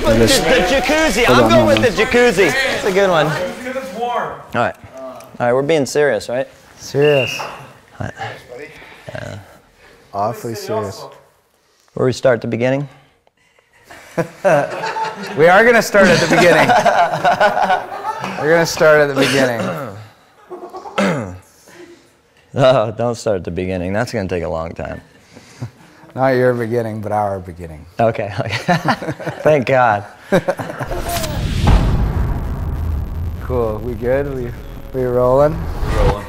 The jacuzzi. I'm going with the jacuzzi. It's a good one. Because it's warm. All right. All right, we're being serious, right? Serious. All right. Awfully serious. Where we start at the beginning? We are going to start at the beginning. We're going to start at the beginning. Oh, don't start at the beginning. That's going to take a long time. Not your beginning, but our beginning. Okay. Thank God. Cool. We good? We rolling? Rolling.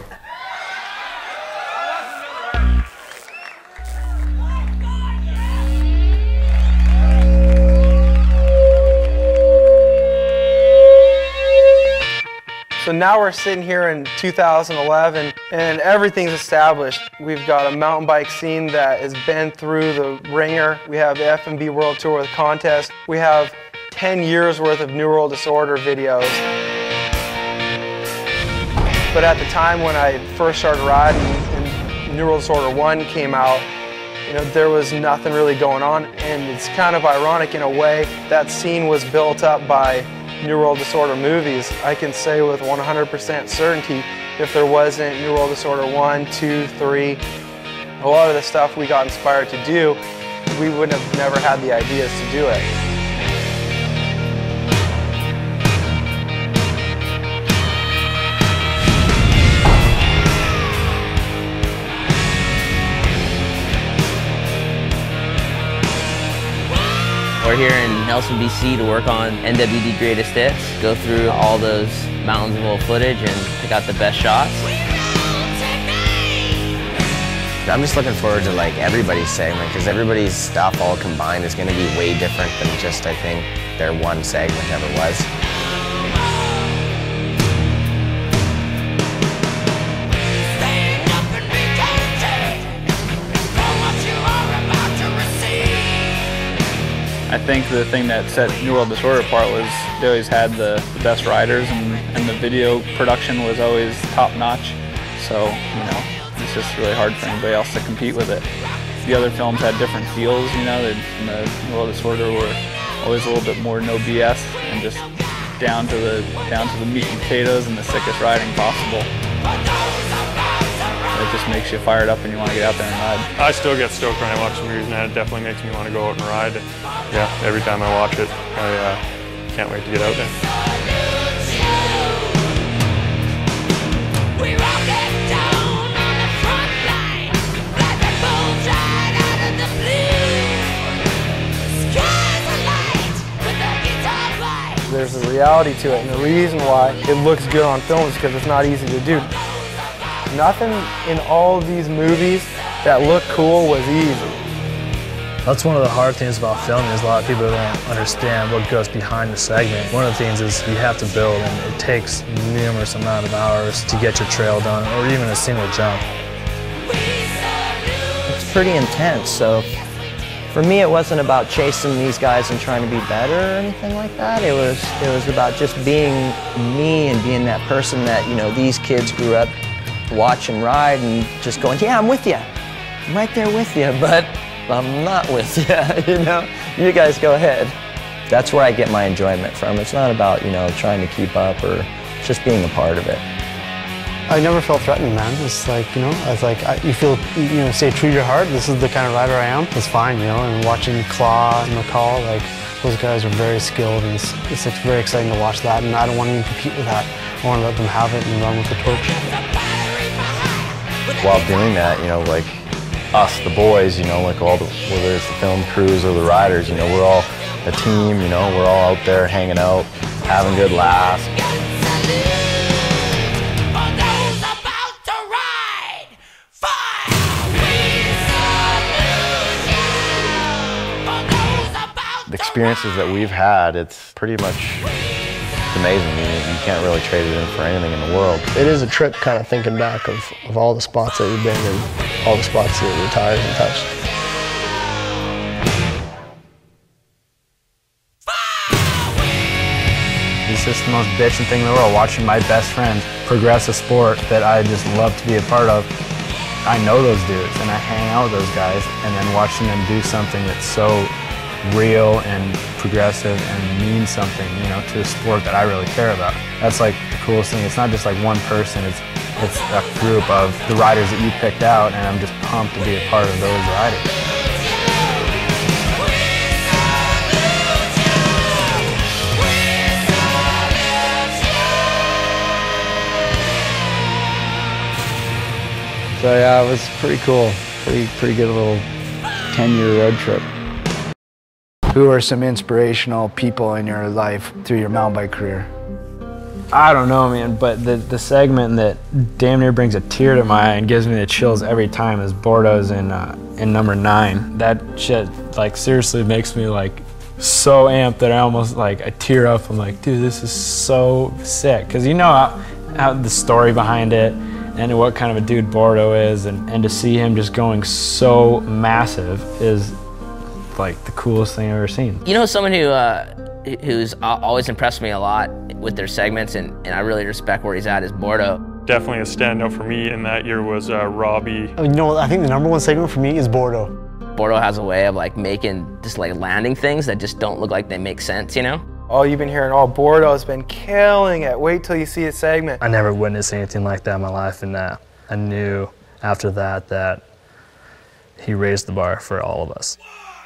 So now we're sitting here in 2011 and everything's established. We've got a mountain bike scene that has been through the ringer. We have the FMB World Tour with contest. We have 10 years worth of New World Disorder videos. But at the time when I first started riding and New World Disorder 1 came out, there was nothing really going on, and it's kind of ironic in a way. That scene was built up by New World Disorder movies. I can say with 100% certainty, if there wasn't New World Disorder 1, 2, 3, a lot of the stuff we got inspired to do, we wouldn't have never had the ideas to do it. We're here in Nelson, BC to work on NWD Greatest Hits, go through all those mountains of old footage and pick out the best shots. I'm just looking forward to everybody's segment, because everybody's stuff all combined is going to be way different than just, I think, their one segment ever was. I think the thing that set New World Disorder apart was they always had the best riders, and the video production was always top notch. So, it's just really hard for anybody else to compete with it. The other films had different feels, the New World Disorder were always a little bit more no BS and just down to the meat and potatoes and the sickest riding possible. It just makes you fired up and you want to get out there and ride. I still get stoked when I watch the movies, and it definitely makes me want to go out and ride. And yeah, every time I watch it, I can't wait to get out there. There's a reality to it, and the reason why it looks good on film is because it's not easy to do. Nothing in all of these movies that look cool was easy. That's one of the hard things about filming is a lot of people don't understand what goes behind the segment. One of the things is you have to build, and it takes numerous amount of hours to get your trail done, or even a single jump. It's pretty intense, so for me it wasn't about chasing these guys and trying to be better or anything like that. It was about just being me and being that person that, these kids grew up watching ride and just going, yeah, I'm with you. I'm right there with you, but I'm not with you, You guys go ahead. That's where I get my enjoyment from. It's not about, trying to keep up or just being a part of it. I never felt threatened, man. It's like, you feel, stay true to your heart. This is the kind of rider I am. It's fine, and watching Claw and McCall, those guys are very skilled, and it's very exciting to watch that, and I don't want to even compete with that. I want to let them have it and run with the torch. While doing that, us, the boys, whether it's the film crews or the riders, we're all a team, we're all out there hanging out, having good laughs. The experiences that we've had, it's pretty much amazing. You can't really trade it in for anything in the world. It is a trip kind of thinking back of all the spots that we've been in, all the spots that we're retired and touched. It's just the most bitching thing in the world, watching my best friend progress a sport that I just love to be a part of. I know those dudes and I hang out with those guys, and then watching them do something that's so real and progressive and mean something, you know, to a sport that I really care about. That's like the coolest thing. It's not just like one person, it's a group of the riders that you picked out, and I'm just pumped to be a part of those riders. So yeah, it was pretty cool. Pretty good little 10-year road trip. Who are some inspirational people in your life through your mountain bike career? I don't know, man, but the segment that damn near brings a tear to my eye and gives me the chills every time is Bordeaux's in number 9. That shit, like, seriously makes me like so amped that I almost I tear up. I'm like, dude, this is so sick, because you know how the story behind it and what kind of a dude Bordeaux is, and to see him just going so massive is like the coolest thing I've ever seen. You know, someone who's always impressed me a lot with their segments, and I really respect where he's at, is Bordeaux. Definitely a standout for me in that year was Robbie. You know, I think the #1 segment for me is Bordeaux. Bordeaux has a way of like making just like landing things that just don't look like they make sense, you know? Oh, you've been hearing, oh, Bordeaux's been killing it. Wait till you see a segment. I never witnessed anything like that in my life, and I knew after that he raised the bar for all of us.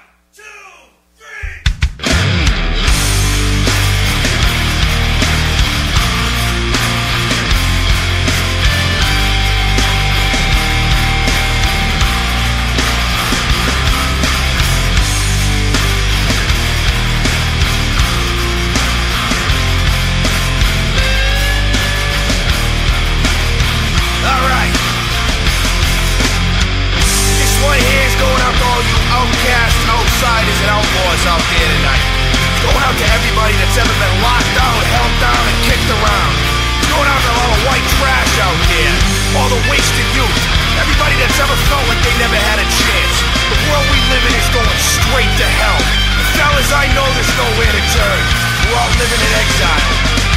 Outsiders and outlaws out there tonight. It's going out to everybody that's ever been locked out, held down, and kicked around. It's going out to all the white trash out there, all the wasted youth, everybody that's ever felt like they never had a chance. The world we live in is going straight to hell. And fellas, I know there's nowhere to turn. We're all living in exile.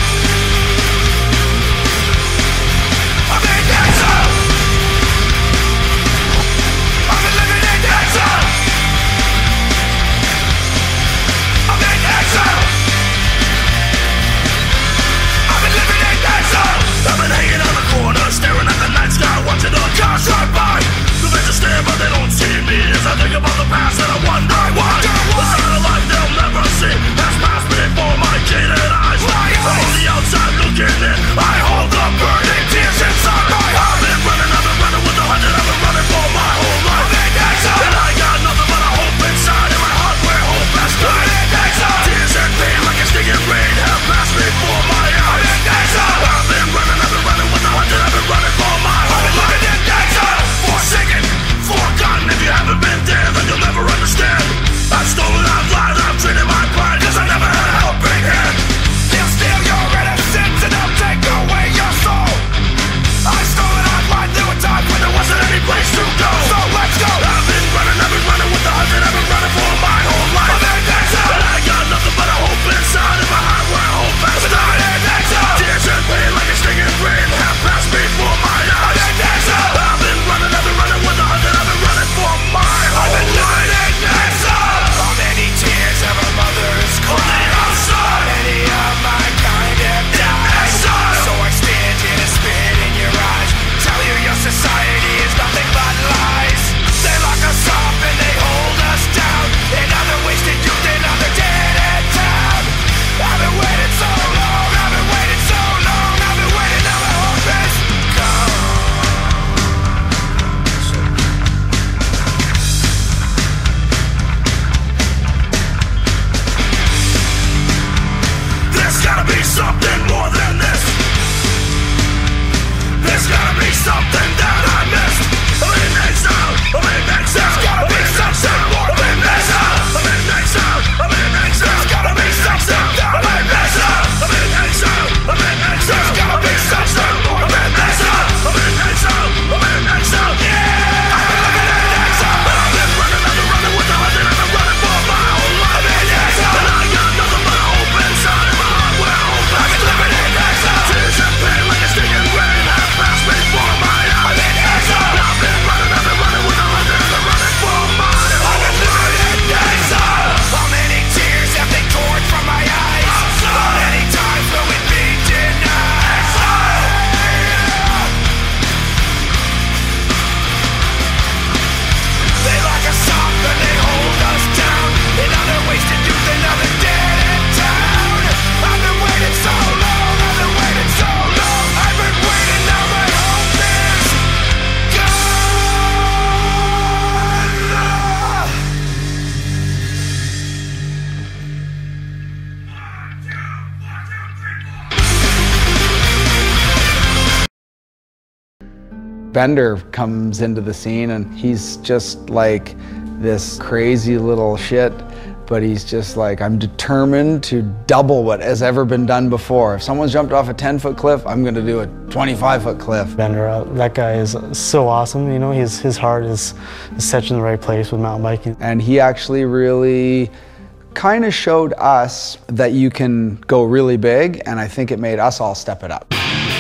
I'm in exile! I've been living in exile! I've been hanging on the corner, staring at the night sky, watching the cars drive by. The visions stare, but they don't see me. As I think about the past, and I wonder why. The side of life they'll never see. Bender comes into the scene and he's just like this crazy little shit, but he's just like, I'm determined to double what has ever been done before. If someone's jumped off a 10-foot cliff, I'm gonna do a 25-foot cliff. Bender, that guy is so awesome, you know, his heart is set in the right place with mountain biking. And he actually really kind of showed us that you can go really big, and I think it made us all step it up.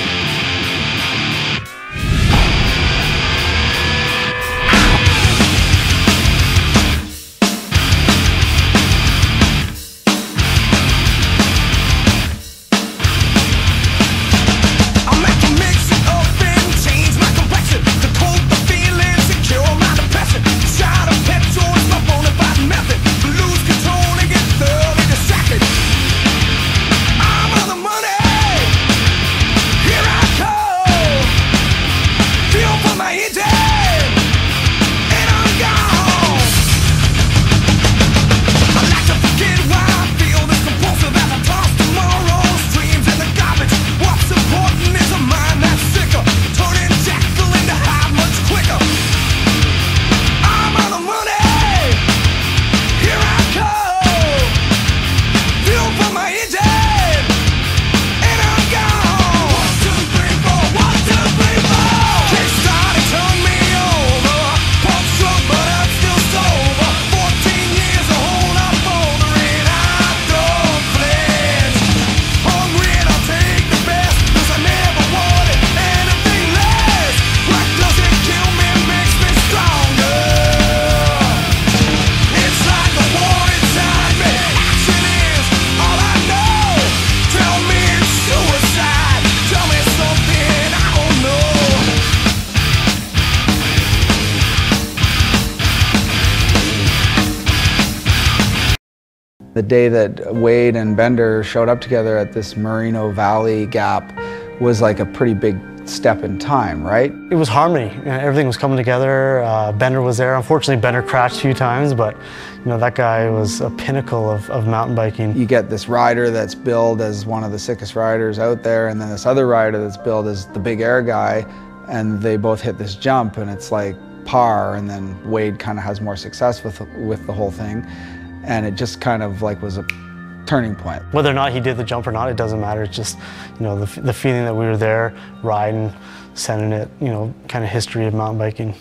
The day that Wade and Bender showed up together at this Merino Valley Gap was like a pretty big step in time, right? It was harmony. Everything was coming together. Bender was there. Unfortunately, Bender crashed a few times, but you know, that guy was a pinnacle of mountain biking. You get this rider that's billed as one of the sickest riders out there, and then this other rider that's billed as the big air guy, and they both hit this jump, and it's like par, and then Wade kind of has more success with the whole thing. And it just kind of like was a turning point. Whether or not he did the jump or not, it doesn't matter. It's just, you know, the feeling that we were there, riding, sending it, you know, kind of history of mountain biking.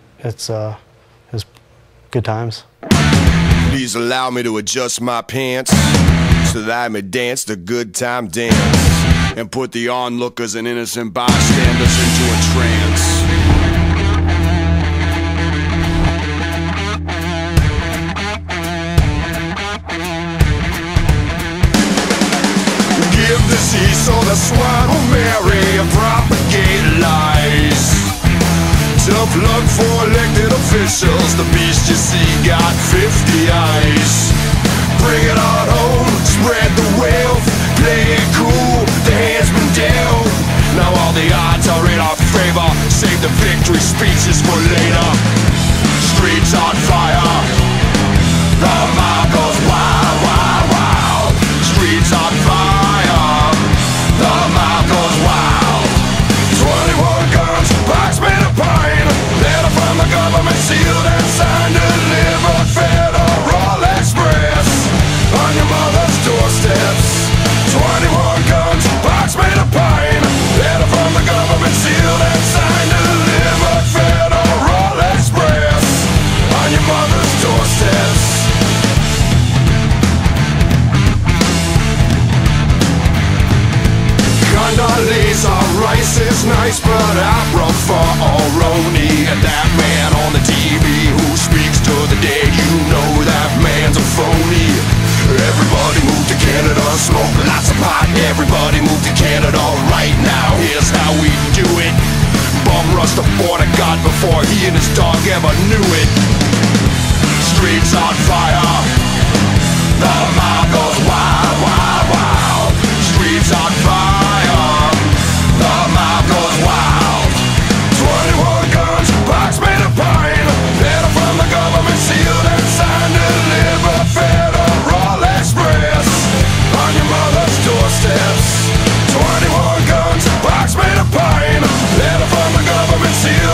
It was good times. Please allow me to adjust my pants so that I may dance the good time dance and put the onlookers and innocent bystanders into a trance. Give the sea so the swine will marry and propagate lies. Tough luck for elected officials, the beast you see got 50 eyes. Bring it on home, spread the wealth, play it cool, the hand's been dealt. Now all the odds are in our favor, save the victory speeches for later. Streets on fire, the mob goes wild, wild, wild. Streets on fire. The mob goes wild. 21 guns, box made of pine. Letter from the government, sealed and signed. Delivered Federal Express on your mother's doorsteps. 21 guns, box made of pine. Letter from the government, sealed and signed. Delivered Federal Express on your mother's doorsteps. Condoleezza Rice is nice, but I prefer Aroni. And that man on the TV who speaks to the dead, you know that man's a phony. Everybody move to Canada, smoke lots of pot. Everybody move to Canada right now. Here's how we do it. Bum rush the border guard before he and his dog ever knew it. Streets on fire. The mob goes wild, wild, wild. Streets on fire. The mob goes wild. 21 guns, box made of pine. Letter from the government, sealed and signed. Delivered Federal Express on your mother's doorsteps. 21 guns, box made of pine. Letter from the government, sealed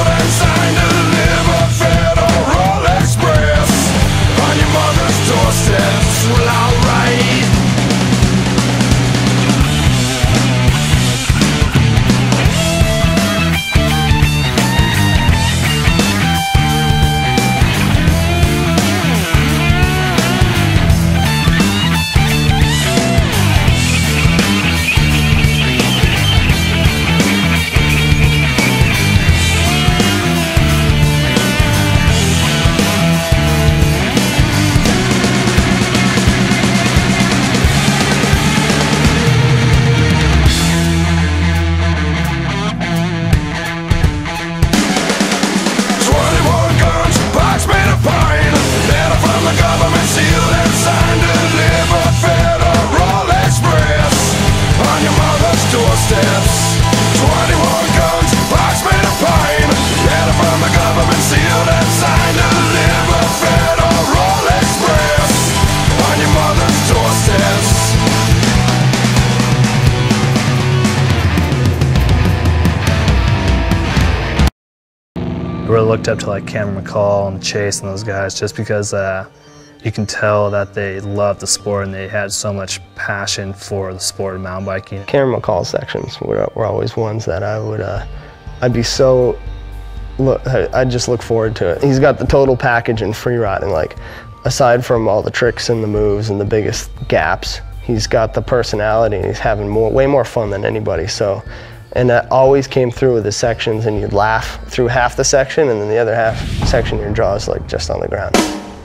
looked up to like Cameron McCall and Chase and those guys just because you can tell that they love the sport and they had so much passion for the sport of mountain biking. Cameron McCall's sections were always ones that I would, I'd just look forward to it. He's got the total package in free riding, like aside from all the tricks and the moves and the biggest gaps, he's got the personality and he's having way more fun than anybody. So, and that always came through with his sections, and you'd laugh through half the section and then the other half section your jaw's like just on the ground.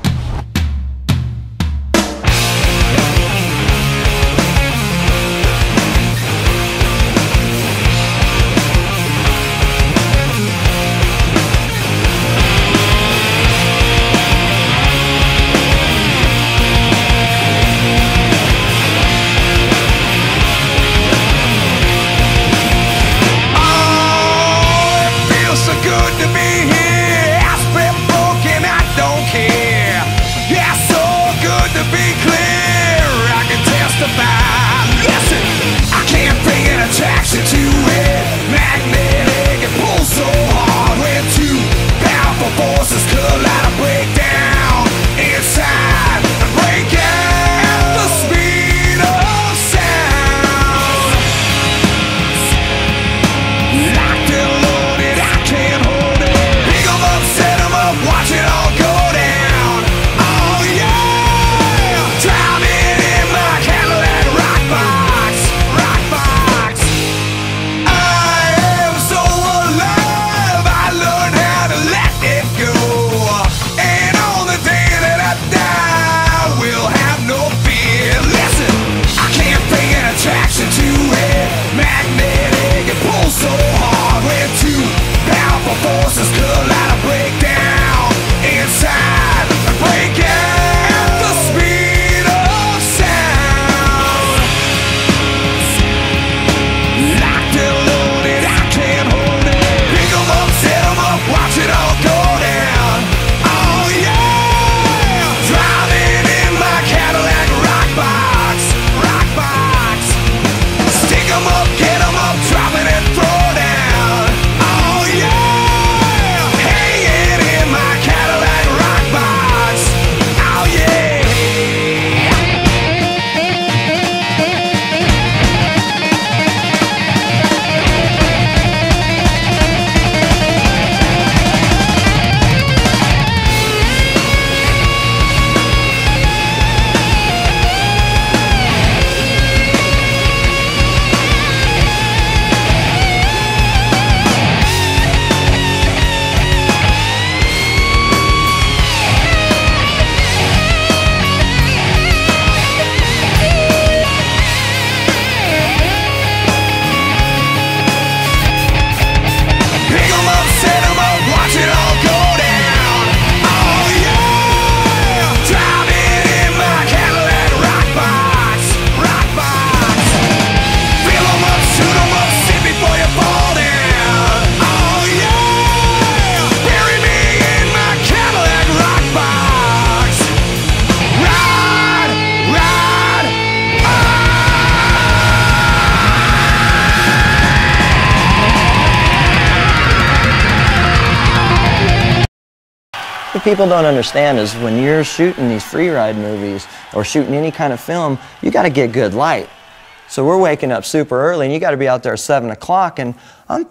What people don't understand is when you're shooting these free ride movies or shooting any kind of film, you got to get good light. So we're waking up super early and you got to be out there at 7 o'clock, and I'm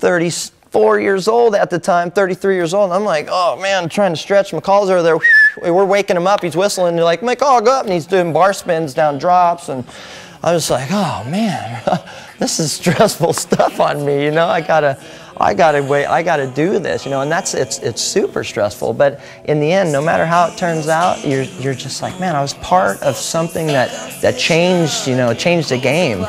34 years old at the time, 33 years old, and I'm like, oh man, I'm trying to stretch. McCall's over there, we're waking him up, he's whistling, and you're like, McCall, go up, and he's doing bar spins down drops, and I was like, oh man, this is stressful stuff on me, you know, I gotta do this, you know, and it's super stressful. But in the end, no matter how it turns out, you're just like, man, I was part of something that changed, you know, changed the game.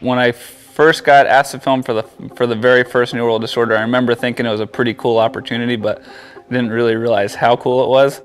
When I first got asked to film for the very first New World Disorder, I remember thinking it was a pretty cool opportunity, but didn't really realize how cool it was.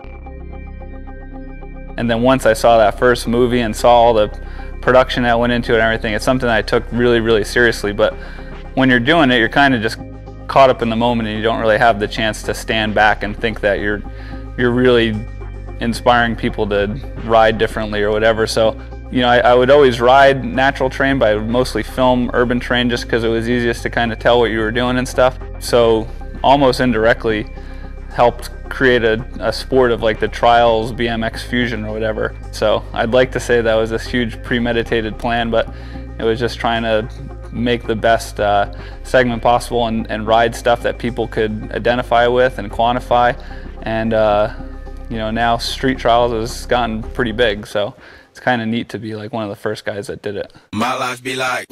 And then once I saw that first movie and saw all the production that went into it and everything, it's something I took really, really seriously. But when you're doing it, you're kind of just caught up in the moment, and you don't really have the chance to stand back and think that you're really inspiring people to ride differently or whatever. So, you know, I would always ride natural terrain, but I would mostly film urban terrain just because it was easiest to kind of tell what you were doing and stuff. So almost indirectly helped create a sport of like the Trials BMX Fusion or whatever. So I'd like to say that was this huge premeditated plan, but it was just trying to make the best segment possible and ride stuff that people could identify with and quantify. And you know, now Street Trials has gotten pretty big, so it's kind of neat to be like one of the first guys that did it. My life be like,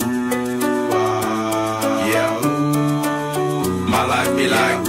yeah. My life be like,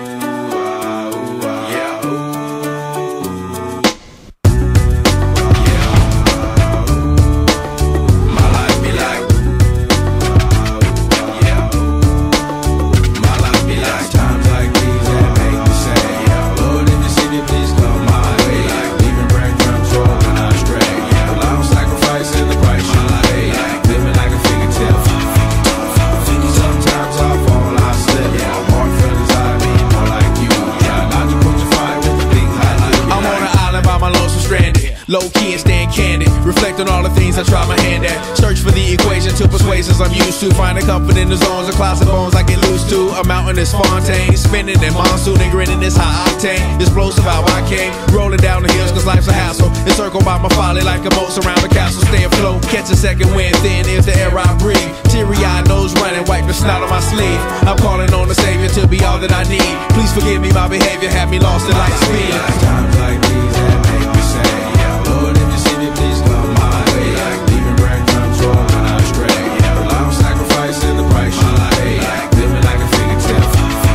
low-key and staying candid, reflect on all the things I try my hand at, search for the equation to persuasions I'm used to, finding comfort in the zones of clouds and bones I get loose to, a mountain is Fontaine, spinning in monsoon and grinning is high octane, explosive how I came, rolling down the hills cause life's a hassle, encircled by my folly like a moat around the castle, stay afloat, catch a second wind, thin is the air I breathe, teary-eyed nose running, wipe the snot on my sleeve, I'm calling on the Savior to be all that I need, please forgive me my behavior, have me lost in light speed. Times like these that make me say, Lord, if you see me, please come my way. Like leaving breadcrumbs rolling astray. Yeah, well, I'm sacrificing the price you pay. Like living like a fingertip.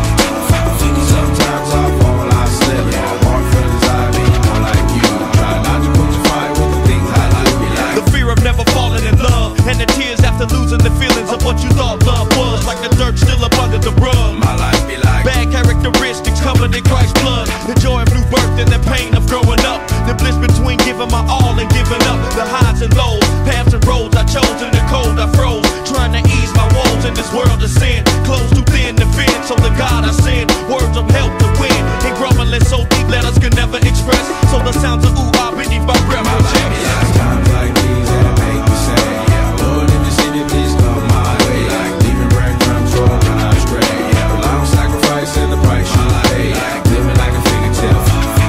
Sometimes I fall, I slip. Yeah, walk further I be more like you. Try not to put your fire with the things I do. Like the fear of never falling in love, and the tears after losing the feelings of what you thought love was. Like the dirt still up under the rug. My life be like bad characteristics covered in Christ's blood. The joy of new birth and the pain of growing up. The bliss between giving my all and giving up. The highs and lows, paths and roads I chose. In the cold I froze, trying to ease my woes in this world of sin. Clothes too thin to fit, so the God I send words of help to win. And grumbling so deep letters can never express. So the sounds of ooh ah beneath my breath will check. times like these that make me say, Lord, if you see me, please come my way. Like leaving breadcrumbs rolling astray. Yeah, well, I'm sacrificing the price you pay. Like living like a fingertip.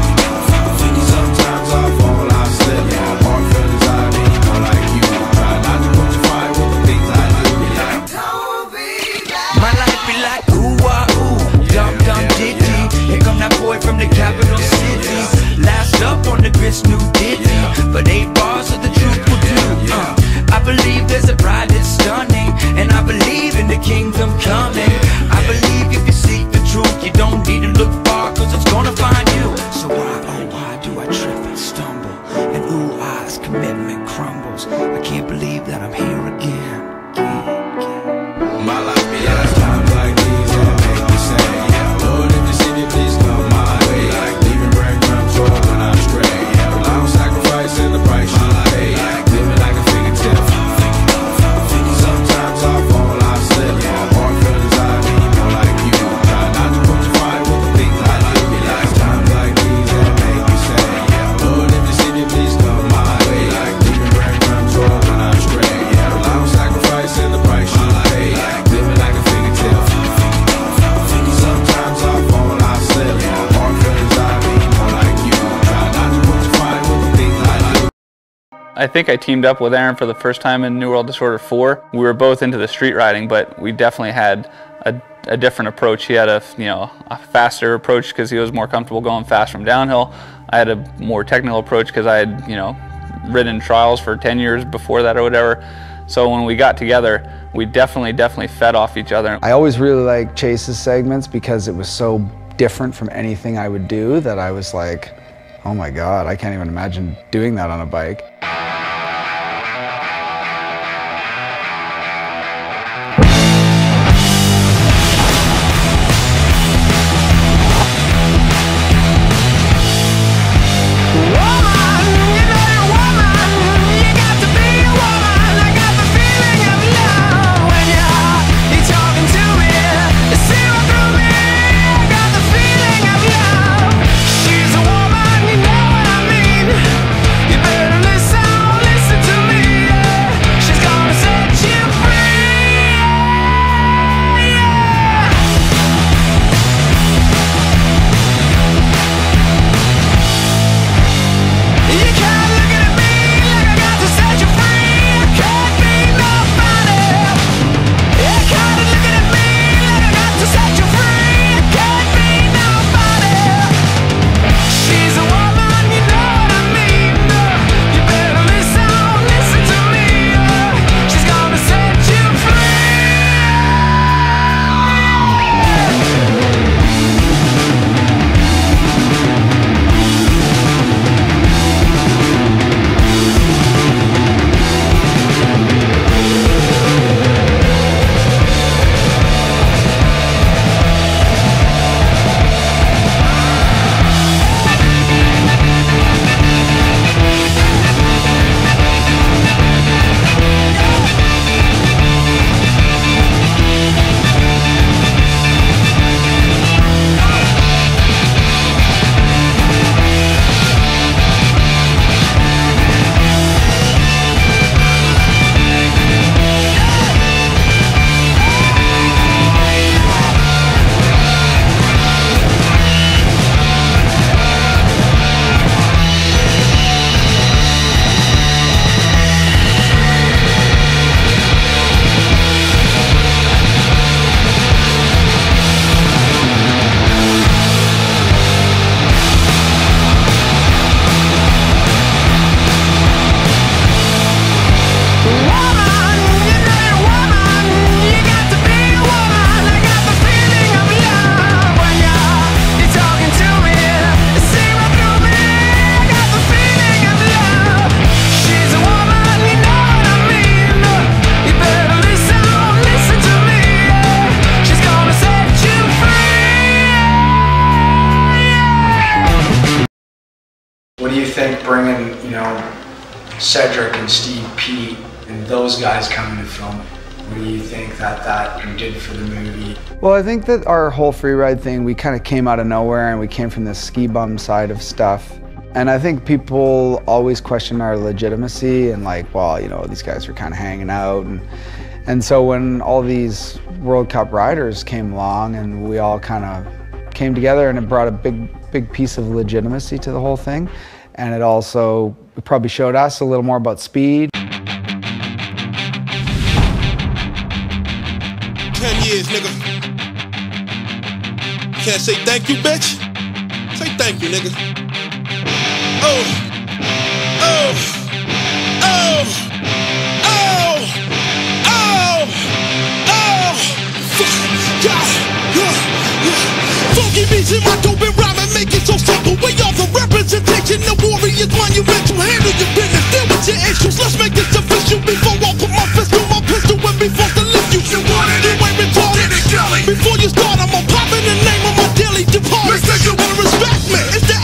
Sometimes I fall, I slip. Yeah, walk further I be more like you. Try not to put your fire with the things I do. My life be like ooh ah ooh, dum dum ditty. Here come that boy from the capital city. Last up on the grits, new ditty. But 8 bars of the truth will do. I believe there's a bride that's stunning, and I believe in the kingdom coming. I believe if you seek the truth, you don't need to look far, cause it's gonna find you. So why, oh why do I trip and stumble? And ooh ah's commitment crumbles. I can't believe that I'm here again. My life be like times like these that make me say, Lord, if you see me, please come my way. Like leaving breadcrumbs rolling astray. Yeah, well, I'm sacrificing the price you pay. Like living like a fingertip. Sometimes I fall, I slip. Yeah, walk further I be more like you. Try not to put your fire with the things I do. Like times like these that make me say, Lord, if you see me, please come my way. Like leaving breadcrumbs rolling astray. Yeah, well, I'm sacrificing the price you pay. Like living like a fingertip. Sometimes I fall, I slip. Yeah, walk further I be more like you. Try not to put your fire with the things I do. I think I teamed up with Aaron for the first time in New World Disorder 4. We were both into the street riding, but we definitely had a different approach. He had a faster approach because he was more comfortable going fast from downhill. I had a more technical approach because I had ridden trials for 10 years before that or whatever. So when we got together, we definitely fed off each other. I always really liked Chase's segments because it was so different from anything I would do that I was like, oh my God, I can't even imagine doing that on a bike. think bringing, you know, Cedric and Steve Pete and those guys coming to film it? What do you think that did for the movie? Well, I think that our whole free ride thing, we kind of came out of nowhere and we came from the ski bum side of stuff. And I think people always question our legitimacy and like, well, you know, these guys were kind of hanging out. And so when all these World Cup riders came along and we all kind of came together, and it brought a big piece of legitimacy to the whole thing. And it also probably showed us a little more about speed. 10 years, nigga. Can't say thank you, bitch? Say thank you, nigga. Oh, oh, oh, oh, oh, oh, fuck, God, funky beats in my dope and rhyme and make it so simple. We are the representation of warriors, monumental. Handle your business, deal with your issues. Let's make this official before I put my fist on my pistol and before to lift you. You want it, you ain't retarded. Before you start, I'm gonna pop in the name of my daily department. You wanna respect me? It's the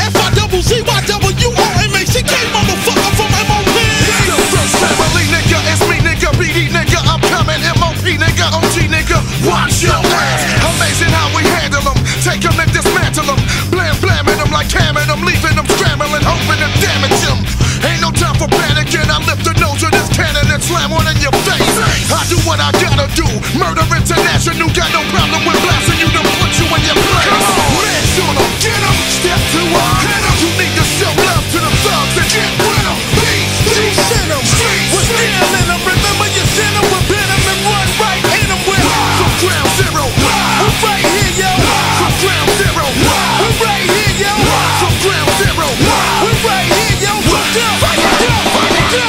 F-I-double-Z-Y-W-O-M-A-C-K, motherfucker from M.O.P. It's the first family, nigga. It's me, nigga. BD, nigga. I'm coming. M.O.P, nigga. OG, nigga. Watch your ass. Amazing how we handle them. Take them and dismantle them. Blamming them like hammering them. Leaving them scrambling, hoping to damage them. Ain't no time for panicking. I lift the nose of this cannon and slam one in your face. I do what I gotta do. Murder International. Got no problem with blasting you to put you in your place. Come on, let's on them. Get them. Step to them. Hit them. You need to show love to the thugs and get with them. Please, you send them. We're still in them. Remember you send them. We're been them and run right in them with. From ground zero. We're right here, yo. From ground zero. We're right here, yo. From ground zero. We're right here, yo. Fight it down. Fight it down.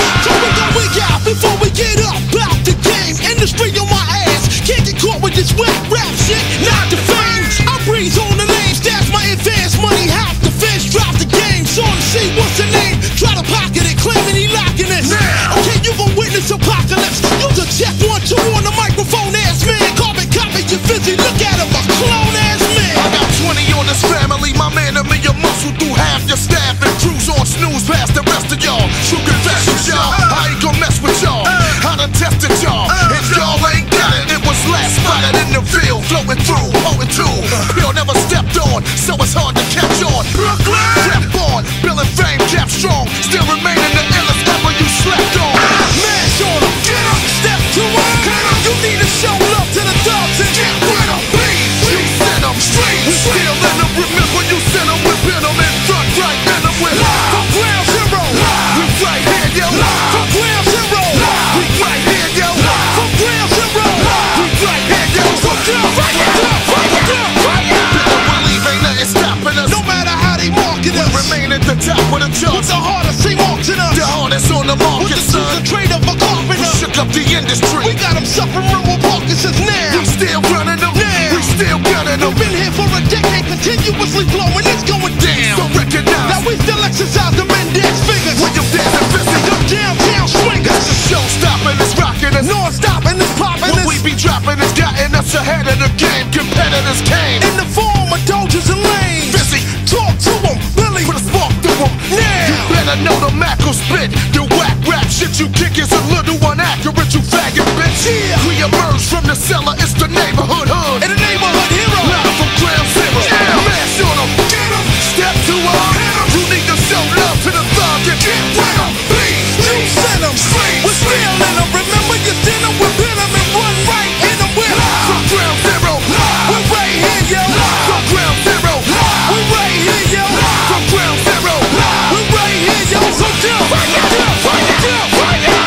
So we got before we get up out the game. Industry on my ass. Can't get caught with this wet rap shit. Not the fame. I breathe on the names. That's my advance money. Half the fish. Drop the game. So to see what's the name. Try to pocket it. Claiming he locking this. Okay, you gon' witness apocalypse. Use a check 1, 2 on the microphone. Ass man. Carbon copy. You busy. Look at him. A clone ass man. I got 20 on this family. My man and me. A muscle through half your staff. And cruise on snooze past the rest of y'all. True confessions, y'all. I ain't gon' mess with y'all. I done tested y'all. If y'all ain't got it, it was last spotted in the field. Floating through, holding two. Pill never stepped on, so it's hard to catch on. Brooklyn! Rep on, Bill and Fame kept strong. Still remaining the illest ever you slept on. Mash on them, get up, step to them. You need to show love to the thugs and get with them. Please, you send them straight. We still in them, remember you sent them with venom and front right in them with. From ground zero, we right here, yo. From ground zero, we right here, yo. From ground zero, we right here, yo. From down, fight it down, fight it down, fight it down. People believe ain't nothing stopping us. No matter how they market us, we remain at the top of the charts. With the hardest they marketing us, the hardest on the market, son. With the trade of a carpenter, we shook up the industry. We got them suffering with Parkinson's now. We still running them, we still gunning them. Been here for a decade, continuously blowing, it's going down. So recognize that we still exercise the index figures. When you're dancing busy, them downtown swingers. It's a show stopping, it's rocking us. Non-stopping, it's popping us. What we be dropping is gotten us ahead of the game. Competitors came in the form of Dodgers and lanes. Busy, talk to them, Billy, put a spark through them. Now, you better know the Mac will spit. The whack rap shit you kick is a little inaccurate, you faggot bitch. Yeah. We emerge from the cellar, it's the neighborhood hood. And the neighborhood hero. Live from ground zero. Yeah. Mash on them, get them, step to them. You need to show love to the thug and get with them. Please, you send them. We're still in them, remember you send them. We're in them and run right in them with. From ground zero, we're right here, yo. From ground zero, we're right here, yo. From ground zero, we're right here, yo. So down, fight it down, fight it down, fight it.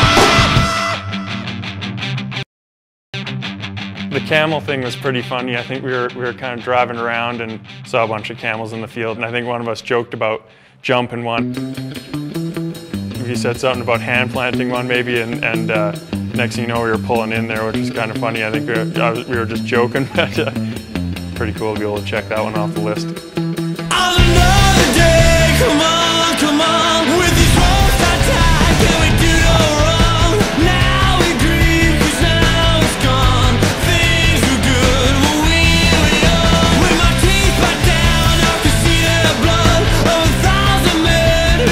The camel thing was pretty funny. I think we were kind of driving around and saw a bunch of camels in the field, and I think one of us joked about jumping one. He said something about hand planting one maybe, and next thing you know we were pulling in there, which is kind of funny. I think we were just joking, but pretty cool to be able to check that one off the list. Another day, come on, come on. With these ropes tied, can we do no wrong? Now we grieve, 'cause now it's gone. Things were good when we were young. With my teeth back down, I could see the blood of 1,000 men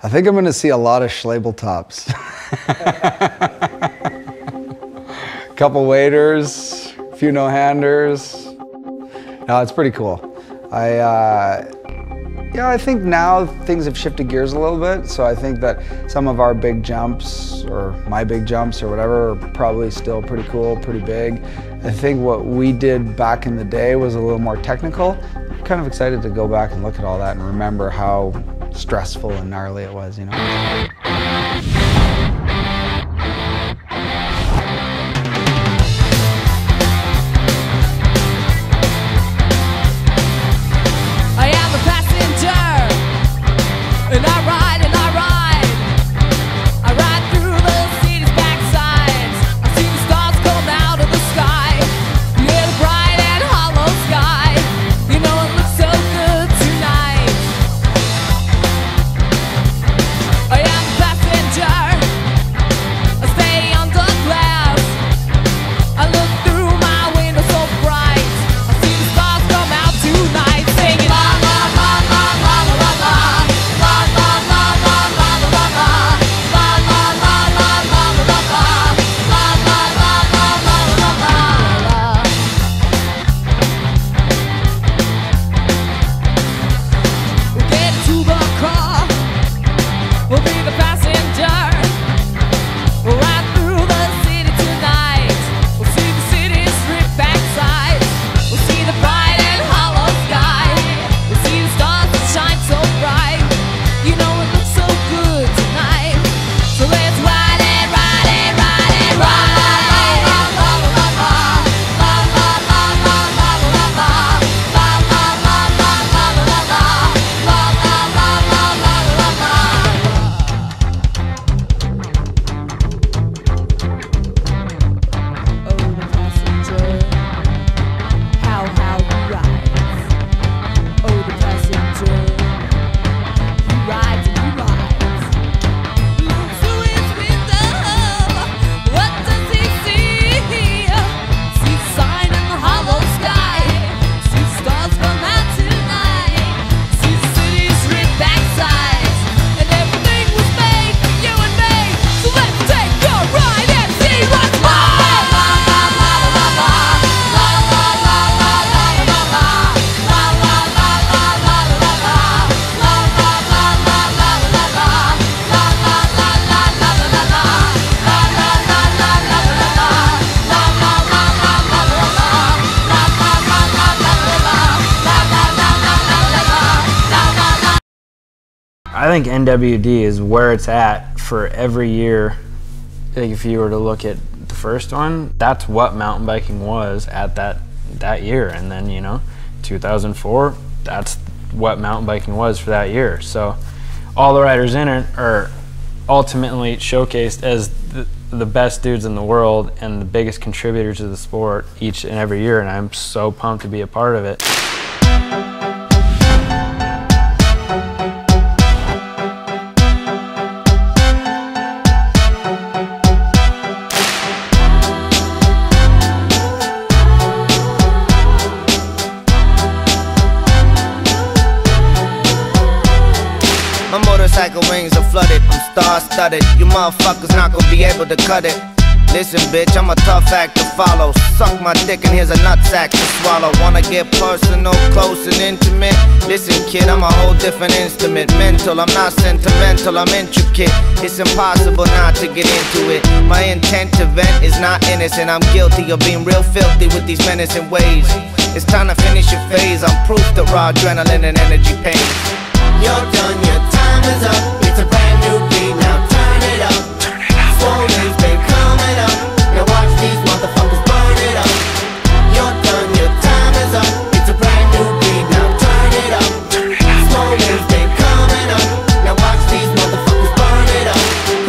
I think I'm going to see a lot of Schlabel tops. Couple waders, a few no-handers. No, it's pretty cool. Yeah, I think now things have shifted gears a little bit, so I think that some of our big jumps, or my big jumps or whatever, are probably still pretty cool, pretty big. I think what we did back in the day was a little more technical. I'm kind of excited to go back and look at all that and remember how stressful and gnarly it was, you know. And I ride through the city's backsides. I see the stars come out of the sky. Yeah, the bright and hollow sky. You know it looks so good tonight. I am a passenger. I stay under glass. I look through my window so bright. I see the stars come out tonight, singing la la la la la la la. We'll be the passenger. We'll ride through the city tonight. We'll see the city's stripped back sides. We'll see the bright and hollow sky. We'll see the stars that shine so bright. You know it looks so good tonight. So let's ride it, ride it, ride it, ride it. I think NWD is where it's at for every year. Like if you were to look at the first one, that's what mountain biking was at that year. And then, you know, 2004, that's what mountain biking was for that year. So all the riders in it are ultimately showcased as the best dudes in the world and the biggest contributors to the sport each and every year. And I'm so pumped to be a part of it. My motorcycle wings are flooded, I'm star-studded. You motherfuckers not gonna be able to cut it. Listen, bitch, I'm a tough act to follow. Suck my dick and here's a nutsack to swallow. Wanna get personal, close and intimate? Listen, kid, I'm a whole different instrument. Mental, I'm not sentimental, I'm intricate. It's impossible not to get into it. My intent to vent is not innocent. I'm guilty of being real filthy with these menacing ways. It's time to finish your phase. I'm proof that raw adrenaline and energy pain. You're done, your time is up. It's a brand new beat, now turn it up. Swollen's been coming up. Now watch these motherfuckers burn it up. You're done, your time is up. It's a brand new beat, now turn it up. Swollen's been coming up. Now watch these motherfuckers burn it up. Prevail,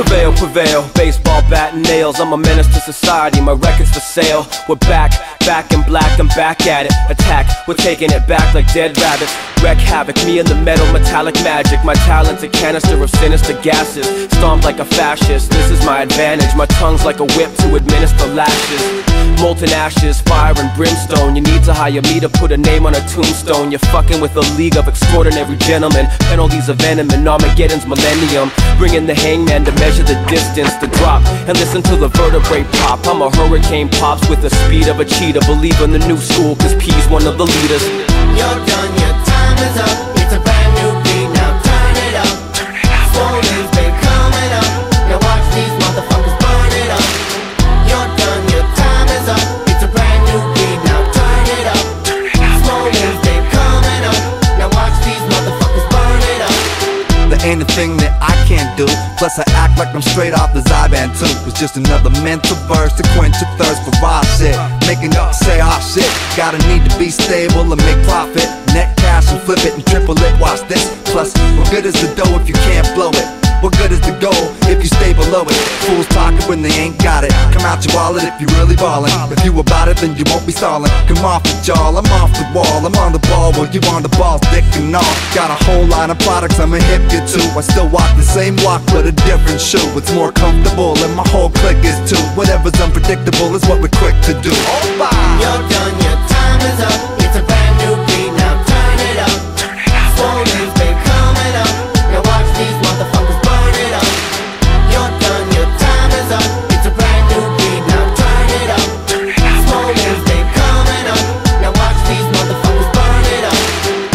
prevail. Baseball bat and nails, I'm a menace to society. My record's for sale. We're back in black, I'm back at it. Attack, we're taking it back like dead rabbits. Wreck havoc, me and the metal, metallic magic. My talent's a canister of sinister gases. Stomp like a fascist, this is my advantage. My tongue's like a whip to administer lashes. Molten ashes, fire and brimstone. You need to hire me to put a name on a tombstone. You're fucking with a league of extraordinary gentlemen. Penalties of venom and Armageddon's millennium. Bring in the hangman to measure the distance, to drop and listen to the vertebrae pop. I'm a hurricane pops with the speed of a cheetah. Believe in the new school, cause P's one of the leaders. You're done, your time is up. It's a brand new beat, now turn it up. Swollen's been coming up. Now watch these motherfuckers burn it up. You're done, your time is up. It's a brand new beat, now turn it up. Swollen's been coming up. Now watch these motherfuckers burn it up. There ain't a thing that I can't do. Plus I act like I'm straight off the Zyban too. It's just another mental verse to quench your thirst for raw shit. Making up say ah shit. Gotta need to be stable and make profit. Net cash and flip it and triple it. Watch this. Plus, what good is the dough if you can't blow it? What good is the goal if you stay below it? Fools talking when they ain't got it. Come out your wallet if you really ballin'. If you about it, then you won't be stallin'. Come off the jaw, I'm off the wall. I'm on the ball while you on the ball, dick and all. Got a whole line of products I'ma hip you to. I still walk the same walk but a different shoe. It's more comfortable and my whole clique is too. Whatever's unpredictable is what we're quick to do. You're done, your time is up. It's a brand new beat, now turn it up. Swollen's been coming up. Now watch these motherfuckers burn it up. You're done, your time is up. It's a brand new beat, now turn it up. Swollen's been coming up. Now watch these motherfuckers burn it up.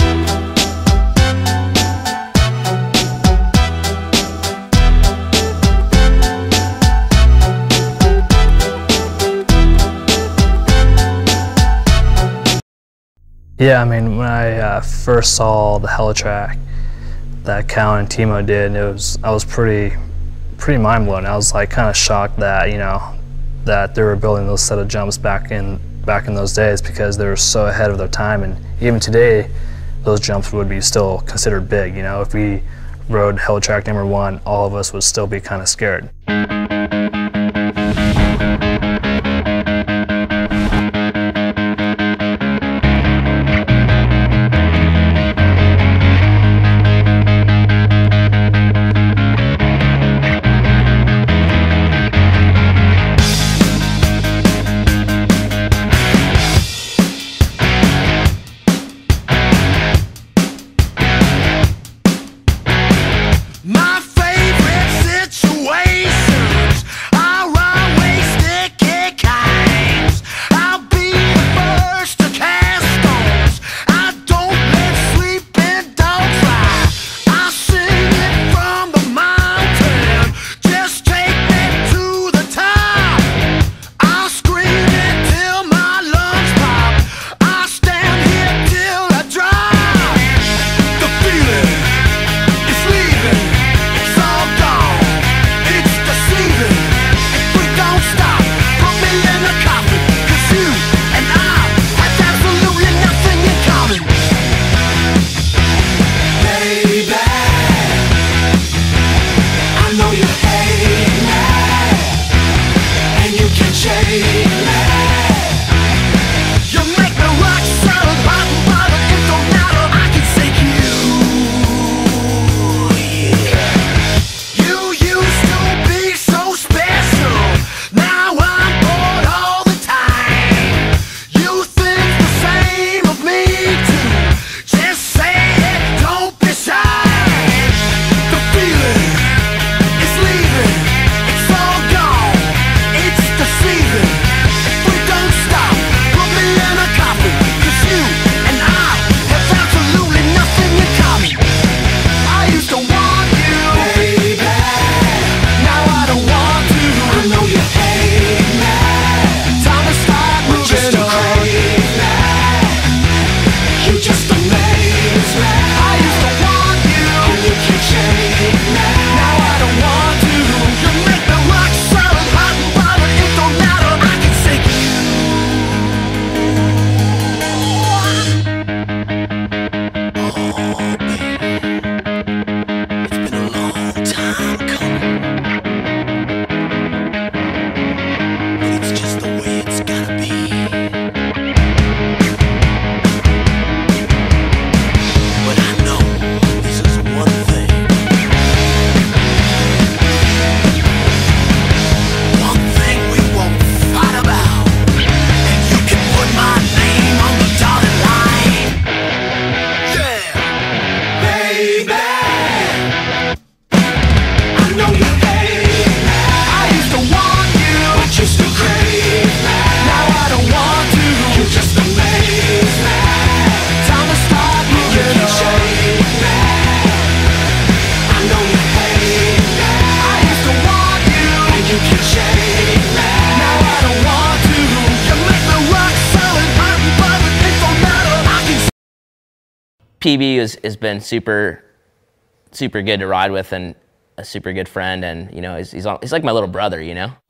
Yeah, I mean, when I first saw the Helitrack that Cal and Timo did, I was pretty mind blown. I was like kind of shocked that that they were building those set of jumps back in those days, because they were so ahead of their time. And even today, those jumps would be still considered big. If we rode Helitrack number 1, all of us would still be kind of scared. My favorite situations are always sticky kinds. I'll be the first to cast stones. I don't let sleeping dogs fly. I sing it from the mountain. Just take me to the top. I'll scream it till my lungs pop. I'll stand here till I drop. The feeling is leaving. PB has been super good to ride with and a super good friend, and you know he's like my little brother, you know.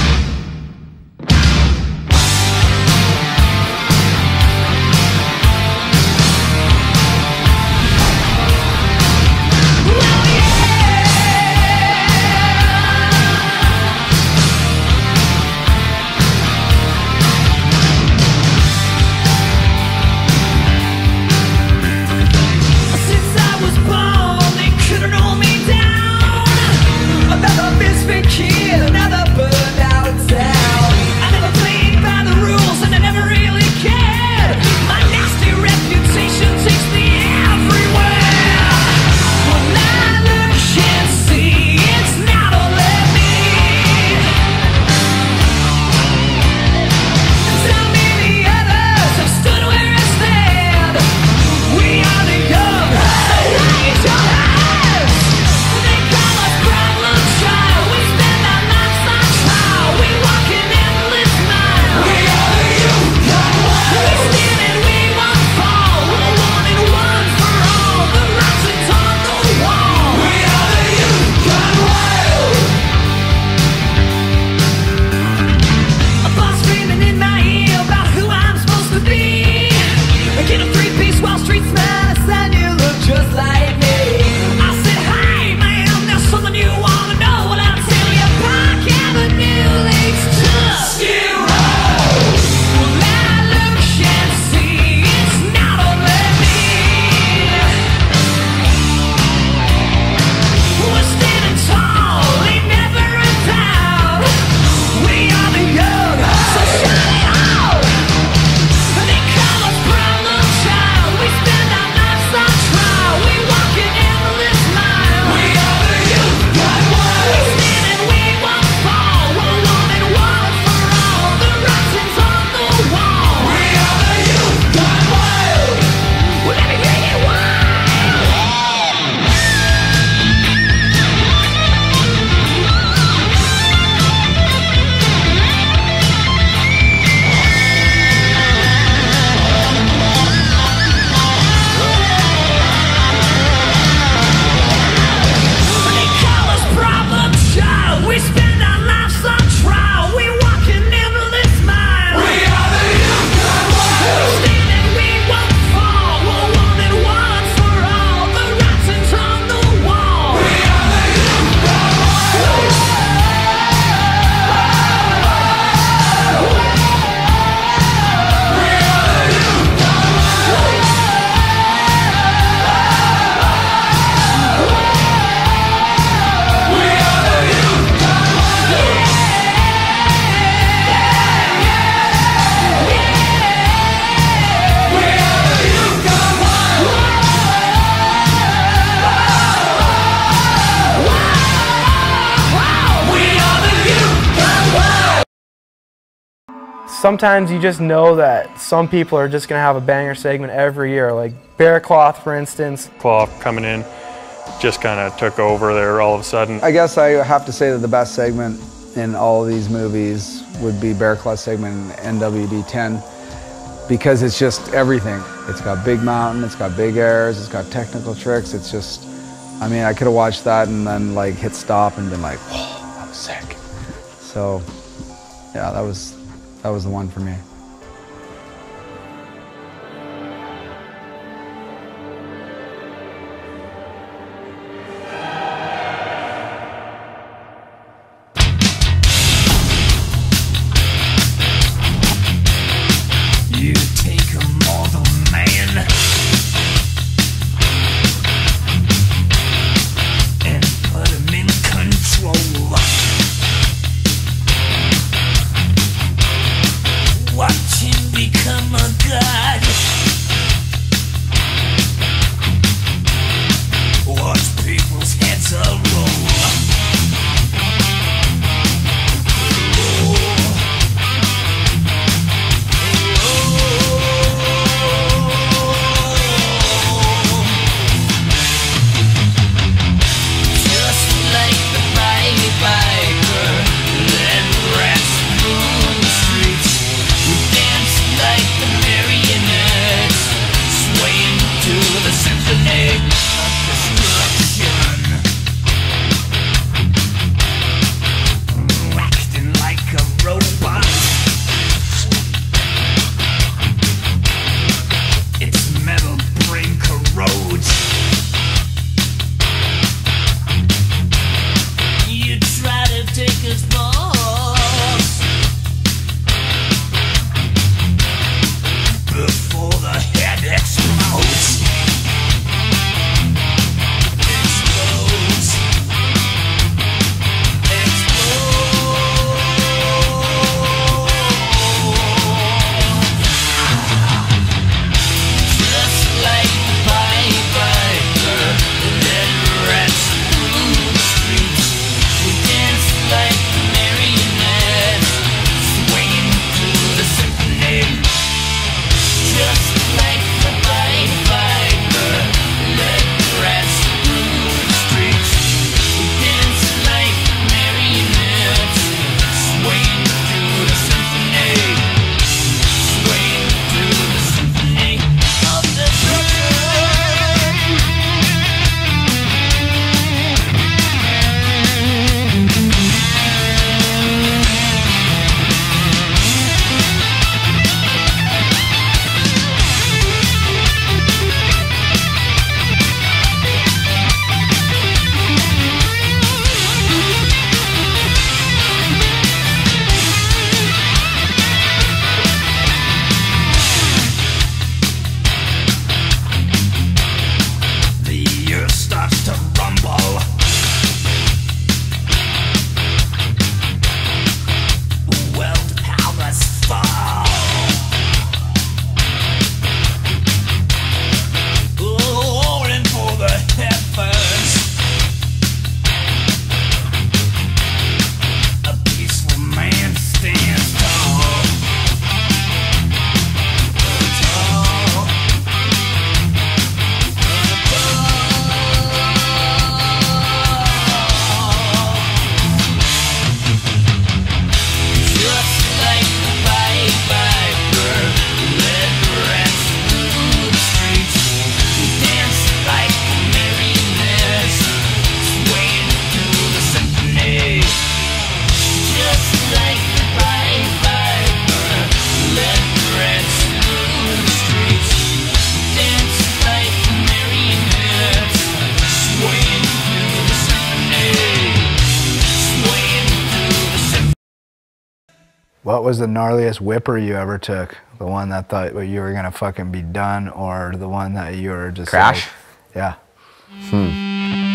Sometimes you just know that some people are just going to have a banger segment every year, like Bear Cloth, for instance. Cloth coming in just kind of took over there all of a sudden. I guess I have to say that the best segment in all of these movies would be Bear Cloth segment in NWD 10, because it's just everything. It's got Big Mountain, it's got big airs, it's got technical tricks. It's just, I mean, I could have watched that and then like hit stop and been like, whoa, that was sick. So yeah, that was the one for me. You take a mortal man and put him in control. What What was the gnarliest whipper you ever took? The one that thought you were gonna fucking be done, or the one that you were just Crash? Like, yeah.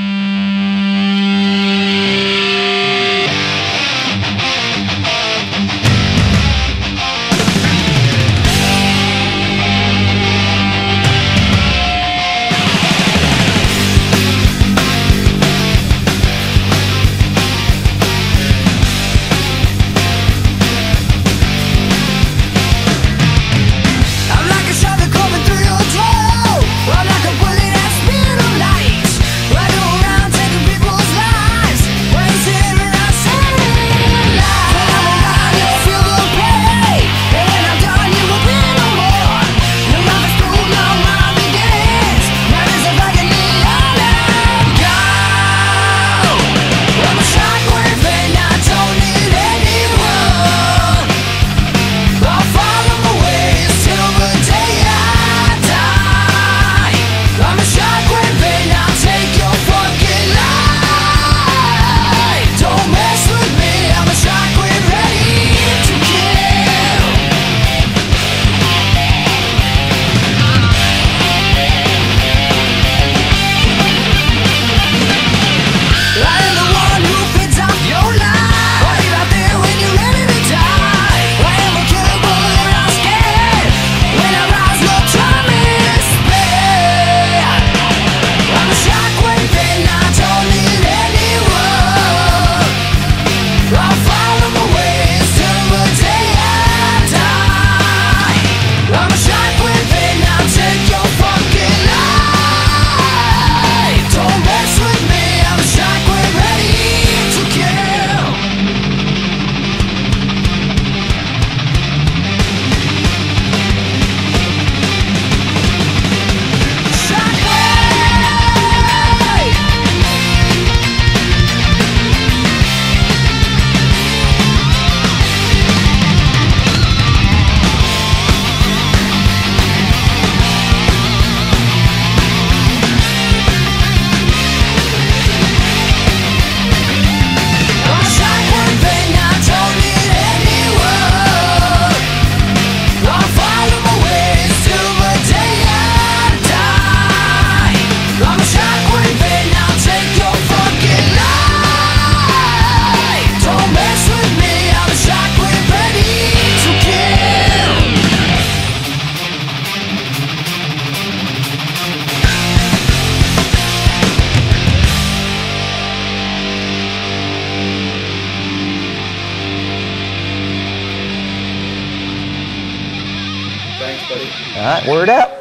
All right, word up.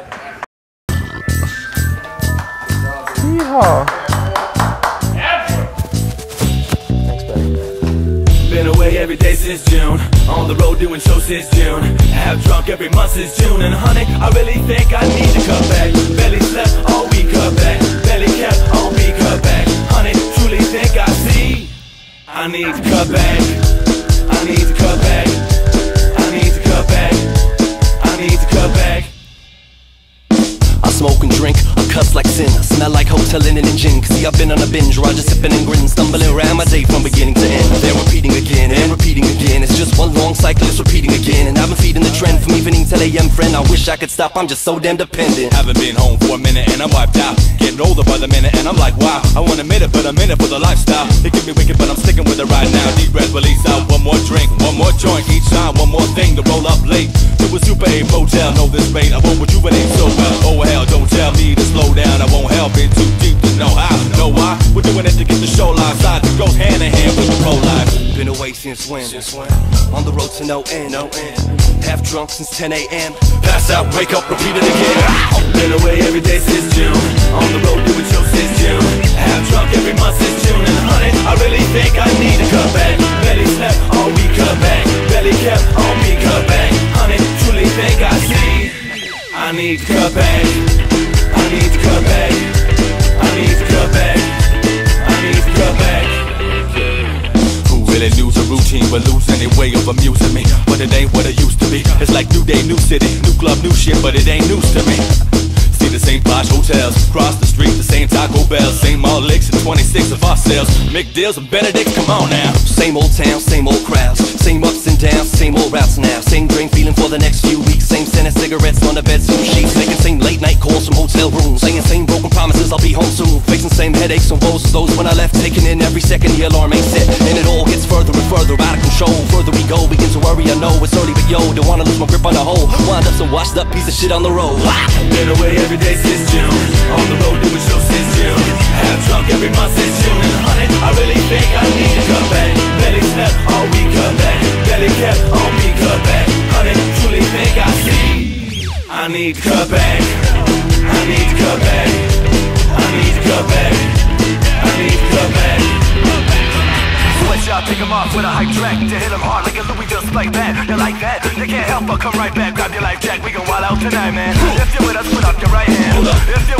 Yeehaw. Thanks, buddy. Been away every day since June. On the road doing shows since June. Have drunk every month since June. And honey, I really think I need to cut back. Barely slept all week, cut back. Barely kept all week, cut back. Honey, truly think I see. I need to cut back. I need to cut back. I need to cut back. I need to cut back. I smoke and drink, I cuss like sin, I smell like hotel linen and gin. See, I've been on a binge, Roger sipping and grinning, stumbling around my day from beginning to end. They're repeating again and repeating again. It's just one long cycle, it's repeating again. And I've been feeding the trend from evening till AM, friend. I wish I could stop, I'm just so damn dependent. Haven't been home for a minute and I'm wiped out. Getting older by the minute and I'm like, wow. I want a minute, but I'm in it for the lifestyle. It can be wicked, but I'm sticking with it right now. Deep breath, release out, one more drink, one more joint. Each time, one more thing to roll up late. To a Super 8 motel, know this rate, I won't rejuvenate so well. Oh hell, don't tell me to slow down, I won't help it too deep to know how. Know why? We're doing it to get the show line sides. It goes hand in hand with the pro life. Been away since when? On the road to no end. Half drunk since 10 AM. Pass out, wake up, repeat it again. Been away every day since June. On the road doing shows since June. Half drunk every month since June. And honey, I really think I need to cut back. Barely slept all week, cut back. Barely kept all week, cut back. Honey, truly think I see. I need to cut back. I need to cut back. I need to cut back. I need to cut back. Who really knew the routine but lose any way of amusing me? But it ain't what it used to be. It's like new day, new city, new club, new shit, but it ain't news to me. See the same posh hotels, cross the street, the same Taco Bell, same all licks and 26 of ourselves. Make deals with Benedict, come on now. Same old town, same old crowds, same ups and downs, same old routes now. Same drain feeling for the next few weeks. Same scent of cigarettes on the bed, some sheets. Making same late night calls from hotel rooms. Saying same broken promises, I'll be home soon. Facing same headaches and woes as those when I left. Taking in every second, the alarm ain't set. And it all gets further and further out of control. Further we go, begin to worry, I know it's early, but yo, don't wanna lose my grip on the whole. Wind up some washed up piece of shit on the road. Been away every day since June. On the road doing shows since June. Half drunk every month since June. And honey, I really think I need to come back. Belly slept all week, come back. Belly kept on me, come back. Honey, truly think I see. I need to come back. I need to come back. I need to come back. I need to come back. Sweatshop, take them off with a hype track to hit them hard like a Louisville spike bat. You like that? They can't help but come right back. Grab your life jack, we gon' wild out tonight, man. If you're with us, put up your right hand. If you're